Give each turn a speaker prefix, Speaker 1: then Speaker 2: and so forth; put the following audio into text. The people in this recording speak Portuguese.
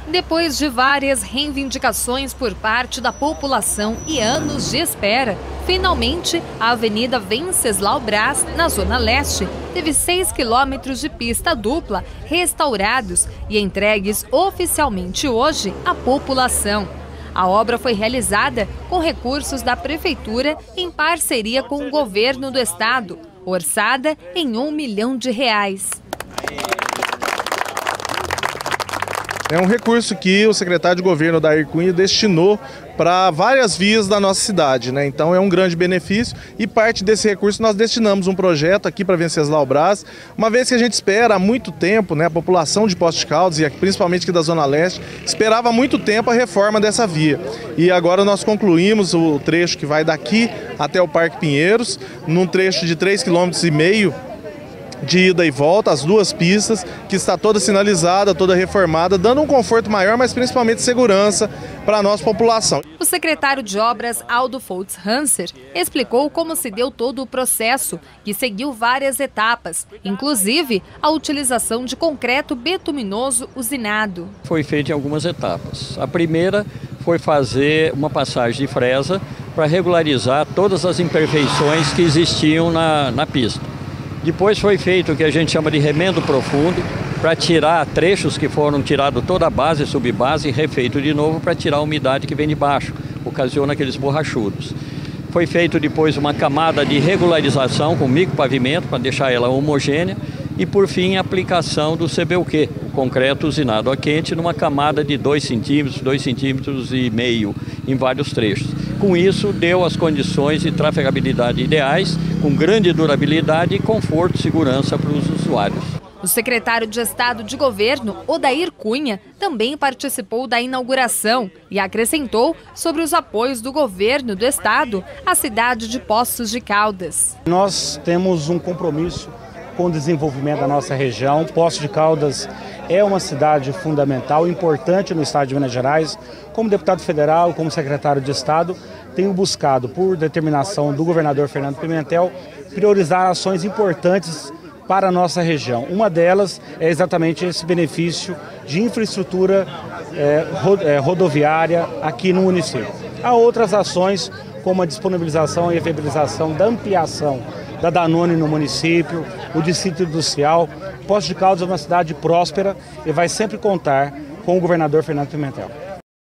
Speaker 1: Depois de várias reivindicações por parte da população e anos de espera, finalmente a Avenida Venceslau Braz, na Zona Leste, teve 6 quilômetros de pista dupla restaurados e entregues oficialmente hoje à população. A obra foi realizada com recursos da Prefeitura em parceria com o governo do estado, orçada em R$ 1 milhão.
Speaker 2: É um recurso que o secretário de governo, Odair Cunha, destinou para várias vias da nossa cidade, né? Então é um grande benefício e parte desse recurso nós destinamos um projeto aqui para Venceslau Braz, uma vez que a gente espera há muito tempo, né? A população de Poços de Caldas e principalmente aqui da Zona Leste esperava há muito tempo a reforma dessa via. E agora nós concluímos o trecho que vai daqui até o Parque Pinheiros, num trecho de 3,5 km de ida e volta, as duas pistas, que está toda sinalizada, toda reformada, dando um conforto maior, mas principalmente segurança para a nossa população.
Speaker 1: O secretário de Obras, Aldo Foltz Hanser, explicou como se deu todo o processo, que seguiu várias etapas, inclusive a utilização de concreto betuminoso usinado.
Speaker 3: Foi feito em algumas etapas. A primeira foi fazer uma passagem de fresa para regularizar todas as imperfeições que existiam na pista. Depois foi feito o que a gente chama de remendo profundo, para tirar trechos que foram tirados toda a base e subbase e refeito de novo para tirar a umidade que vem de baixo, ocasiona aqueles borrachudos. Foi feito depois uma camada de regularização com micropavimento para deixar ela homogênea e por fim a aplicação do CBUQ, o concreto usinado a quente, numa camada de 2 centímetros, 2,5 cm em vários trechos. Com isso deu as condições de trafegabilidade ideais, com grande durabilidade e conforto e segurança para os usuários.
Speaker 1: O secretário de Estado de Governo, Odair Cunha, também participou da inauguração e acrescentou sobre os apoios do governo do estado à cidade de Poços de Caldas.
Speaker 4: Nós temos um compromisso com o desenvolvimento da nossa região. Poços de Caldas é uma cidade fundamental, importante no estado de Minas Gerais. Como deputado federal, como secretário de Estado, tenho buscado, por determinação do governador Fernando Pimentel, priorizar ações importantes para a nossa região. Uma delas é exatamente esse benefício de infraestrutura rodoviária aqui no município. Há outras ações, como a disponibilização e a viabilização da ampliação da Danone no município, o distrito industrial. Poços de Caldas é uma cidade próspera e vai sempre contar com o governador Fernando Pimentel.